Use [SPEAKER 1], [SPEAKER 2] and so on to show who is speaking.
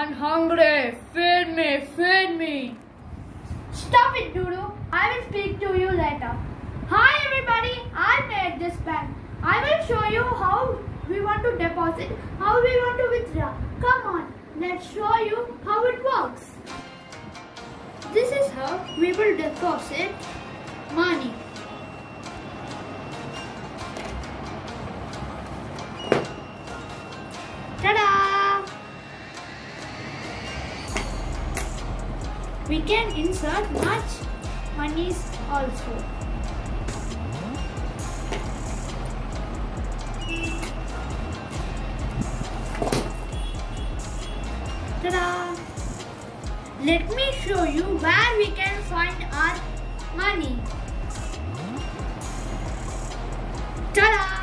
[SPEAKER 1] I'm hungry. Feed me, feed me.
[SPEAKER 2] Stop it, Dodo. I will speak to you later. Hi everybody, I made this bank. I will show you how we want to deposit, how we want to withdraw. Come on, let's show you how it works. This is how we will deposit money. Ta-da! We can insert much monies also. Ta-da! Let me show you where we can find our money. Ta-da!